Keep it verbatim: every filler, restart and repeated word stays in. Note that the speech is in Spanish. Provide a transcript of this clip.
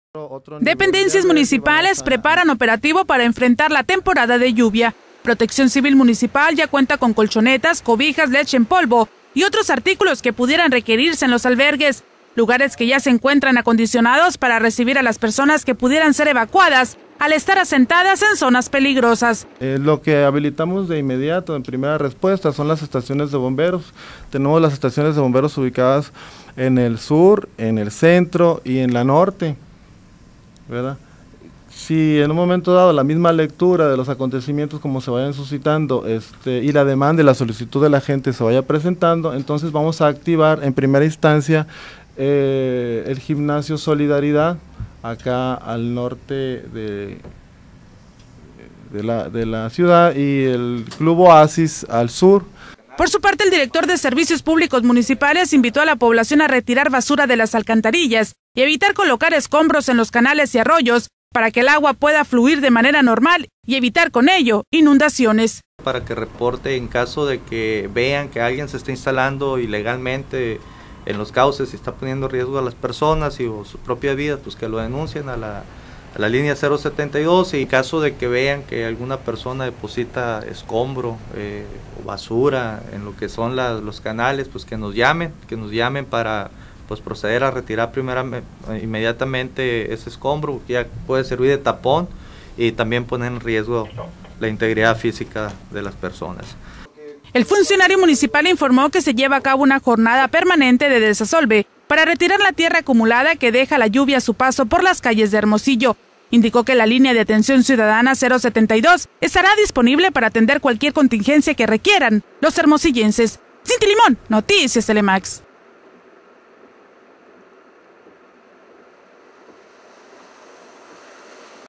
Dependencias municipales preparan operativo para enfrentar la temporada de lluvia. Protección Civil Municipal ya cuenta con colchonetas, cobijas, leche en polvo y otros artículos que pudieran requerirse en los albergues, lugares que ya se encuentran acondicionados para recibir a las personas que pudieran ser evacuadas al estar asentadas en zonas peligrosas. Eh, lo que habilitamos de inmediato en primera respuesta son las estaciones de bomberos. Tenemos las estaciones de bomberos ubicadas en el sur, en el centro y en la norte, ¿verdad? Si en un momento dado la misma lectura de los acontecimientos como se vayan suscitando este, y la demanda y la solicitud de la gente se vaya presentando, entonces vamos a activar en primera instancia eh, el gimnasio Solidaridad acá al norte de, de, la, de la ciudad y el Club Oasis al sur. Por su parte, el director de Servicios Públicos Municipales invitó a la población a retirar basura de las alcantarillas y evitar colocar escombros en los canales y arroyos para que el agua pueda fluir de manera normal y evitar con ello inundaciones. Para que reporte en caso de que vean que alguien se está instalando ilegalmente en los cauces y está poniendo en riesgo a las personas y o su propia vida, pues que lo denuncien a la, a la línea cero setenta y dos, y en caso de que vean que alguna persona deposita escombro eh, o basura en lo que son la, los canales, pues que nos llamen, que nos llamen para pues proceder a retirar primeramente, inmediatamente ese escombro, que ya puede servir de tapón y también poner en riesgo la integridad física de las personas. El funcionario municipal informó que se lleva a cabo una jornada permanente de desasolve para retirar la tierra acumulada que deja la lluvia a su paso por las calles de Hermosillo. Indicó que la línea de atención ciudadana cero setenta y dos estará disponible para atender cualquier contingencia que requieran los hermosillenses. Cinti Limón, Noticias Telemax.